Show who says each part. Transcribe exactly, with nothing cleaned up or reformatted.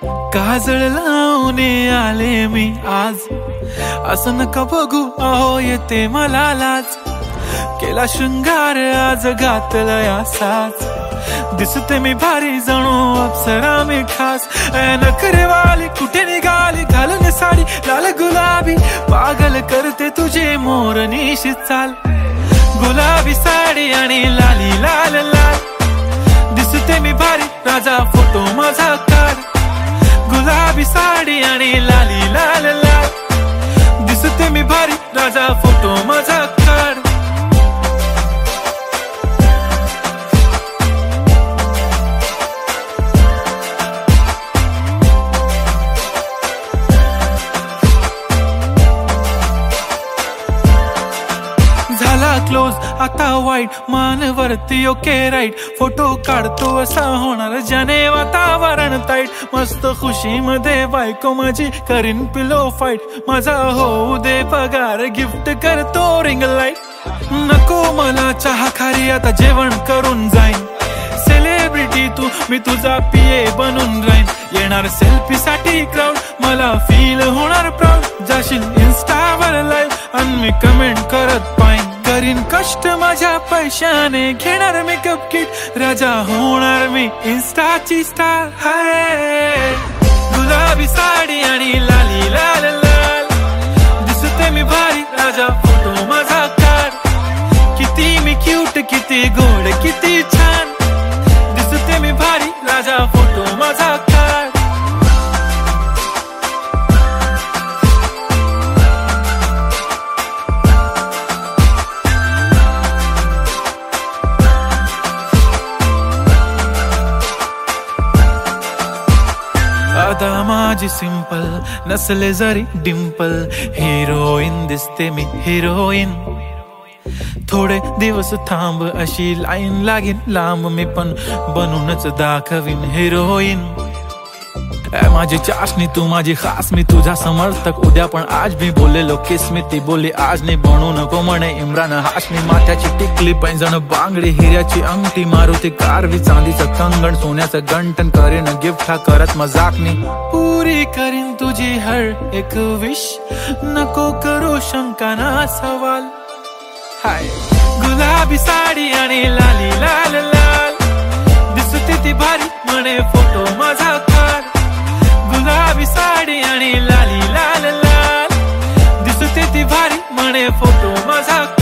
Speaker 1: काजळ लावून आले मी आज, असं नका बघू अहो येते मला लाज. केला शृंगार आज घातलाय असाच, दिसते मी भारी जणू अप्सरा मी खास. नखरेवाली कुठे निघाली घालून साडी लाल गुलाबी, पागल करते तुझे मोरनीशी चाल. गुलाबी साडी आणि लाली लाल लाल, दिसते मी भारी राजा फोटो माझा काढ. गुलाबी साडी आणि लाली लाल लाल, दिसते मी भारी राजा फोटो माझा काढ. झाला क्लोज आता वाईट मानवरती ओके राईट, फोटो काढतो असा होणार ज्याने वातावरण ताईट. मस्त खुशी मध्ये बायको माझी करीन पिलो फाईट, माझा होऊ दे पगार गिफ्ट करतो रिंग लाईट. नको मला चहा खारी आता जेवण करून जाईन, सेलिब्रिटी तू मी तुझा पीए बनून राहीन. येणार सेल्फी साठी क्राऊड मला फील होणार प्राऊड, जाशील इन्स्टावर लाईव्ह आणि मी कमेंट करत पाईन. करीन कष्ट माझ्या पैशाने घेणार मेकअप किट, राजा होणार मी इन्स्टाची स्टार. हाय गुलाबी साडी आणि लाली लाल लाल, दिसते मी भारी राजा फोटो माझा काढ. किती मी क्यूट किती गोड किती छान, दिसते मी भारी राजा फोटो माझा काढ. अदा माझी सिंपल नसले जरी डिंपल, हिरोईन दिसते मी हिरोईन. थोडे दिवस थांब अशी लाईन लागेल लांब, मी पण बनूनच दाखवीन हिरोईन. माझी चाशनी तू माझी खास, मी तुझा समर्थक उद्या पण आज मी बोलेलो किस मी ती बोली आज नाही. बनू नको म्हणे इम्रान हाशमी, माथ्याची टिकली पैंजण बांगडी हिऱ्याची अंगठी, मारुती कारवी चांदीचं कंगण सोन्याचं गंटन. करीन गिफ्ट हा करत मजाकनी, पुरी करीन तुझी हर एक विश, नको करू शंका ना सवाल. हाय गुलाबी साडी आणि लाली लाल लाल, दिसते ती भारी म्हणे फोटो माझा काढ. गुलाबी साडी आणि लाली लाल लाल, दिसते ती भारी म्हणे फोटो माझा